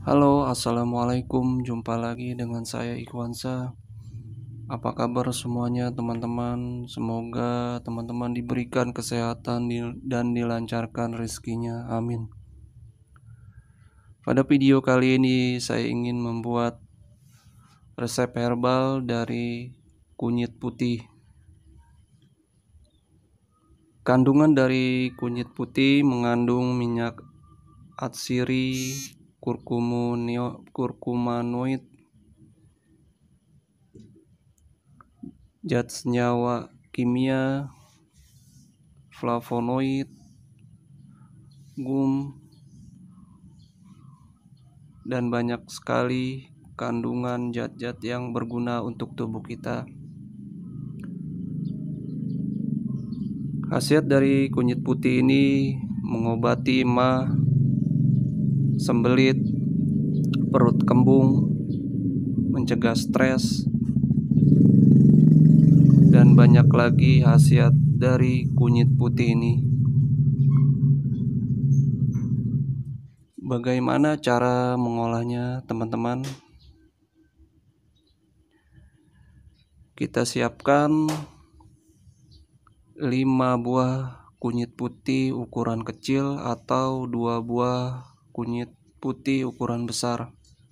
Halo, assalamualaikum. Jumpa lagi dengan saya Ikhwansa. Apa kabar semuanya, teman-teman? Semoga teman-teman diberikan kesehatan dan dilancarkan rezekinya. Amin. Pada video kali ini, saya ingin membuat resep herbal dari kunyit putih. Kandungan dari kunyit putih mengandung minyak atsiri, kurkumanoid, zat senyawa kimia, flavonoid, gum, dan banyak sekali kandungan zat-zat yang berguna untuk tubuh kita. Khasiat dari kunyit putih ini mengobati emah, sembelit, perut kembung, mencegah stres, dan banyak lagi khasiat dari kunyit putih ini. Bagaimana cara mengolahnya, teman-teman? Kita siapkan 5 buah kunyit putih ukuran kecil atau 2 buah kunyit putih ukuran besar.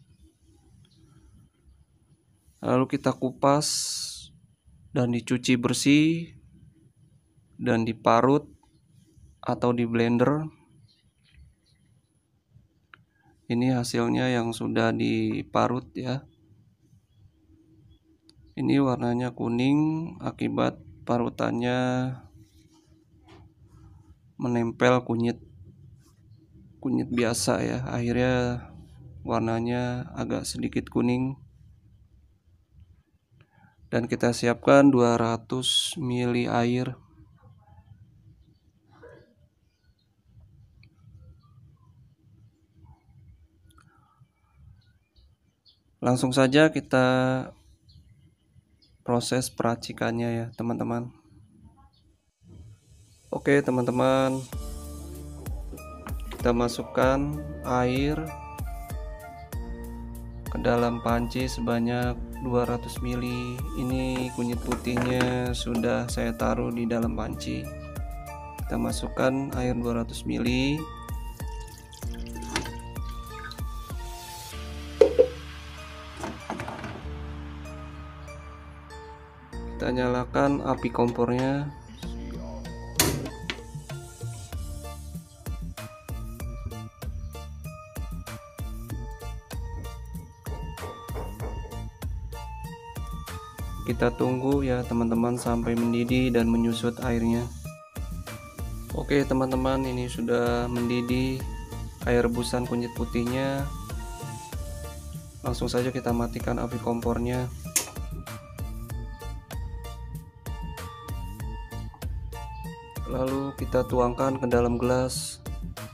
Lalu kita kupas dan dicuci bersih dan diparut atau di blender. Ini hasilnya yang sudah diparut ya. Ini warnanya kuning akibat parutannya menempel kunyit biasa ya. Akhirnya warnanya agak sedikit kuning. Dan kita siapkan 200 ml air. Langsung saja kita proses peracikannya ya, teman-teman. Oke, teman-teman. Kita masukkan air ke dalam panci sebanyak 200 ml. Ini kunyit putihnya sudah saya taruh di dalam panci. Kita masukkan air 200 ml. Kita nyalakan api kompornya. Kita tunggu ya teman-teman sampai mendidih dan menyusut airnya. Oke teman-teman, ini sudah mendidih air rebusan kunyit putihnya. Langsung saja kita matikan api kompornya. Lalu kita tuangkan ke dalam gelas.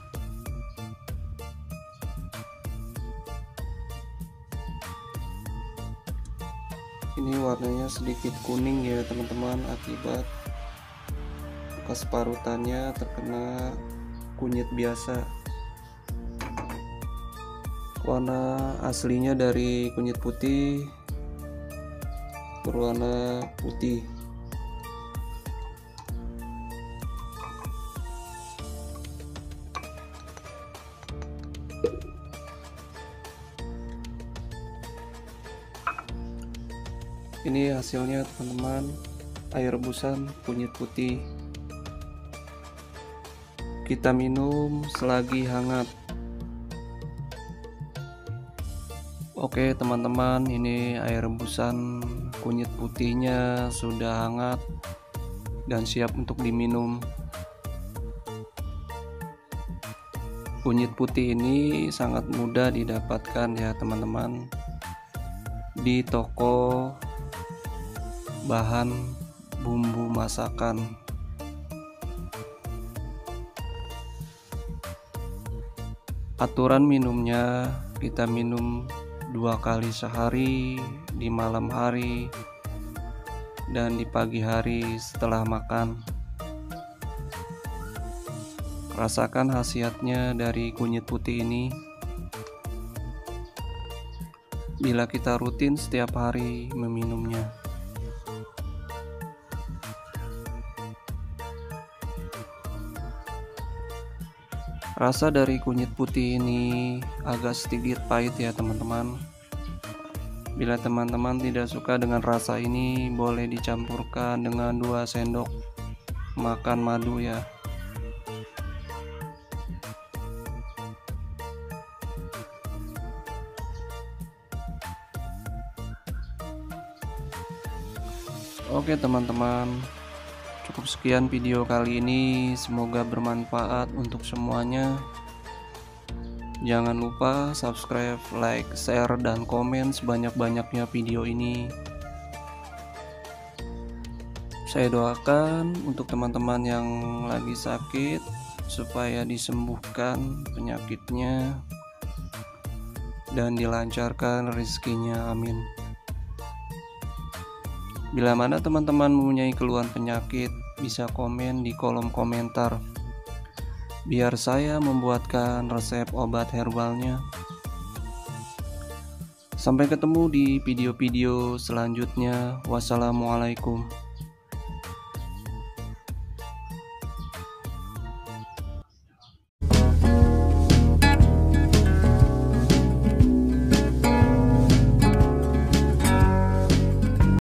Ini warnanya sedikit kuning ya teman-teman, akibat bekas parutannya terkena kunyit biasa. Warna aslinya dari kunyit putih berwarna putih. Ini hasilnya teman-teman, air rebusan kunyit putih. Kita minum selagi hangat. Oke teman-teman, ini air rebusan kunyit putihnya sudah hangat dan siap untuk diminum. Kunyit putih ini sangat mudah didapatkan ya teman-teman di toko bahan bumbu masakan. Aturan minumnya, kita minum 2 kali sehari, di malam hari dan di pagi hari setelah makan. Rasakan khasiatnya dari kunyit putih ini. bila kita rutin setiap hari meminumnya. Rasa dari kunyit putih ini agak sedikit pahit ya teman-teman. Bila teman-teman tidak suka dengan rasa ini, boleh dicampurkan dengan 2 sendok makan madu ya. Oke teman-teman, cukup sekian video kali ini, semoga bermanfaat untuk semuanya. Jangan lupa subscribe, like, share, dan komen sebanyak-banyaknya video ini. Saya doakan untuk teman-teman yang lagi sakit supaya disembuhkan penyakitnya dan dilancarkan rezekinya, amin. Bila mana teman-teman mempunyai keluhan penyakit, bisa komen di kolom komentar, biar saya membuatkan resep obat herbalnya. Sampai ketemu di video-video selanjutnya. Wassalamualaikum.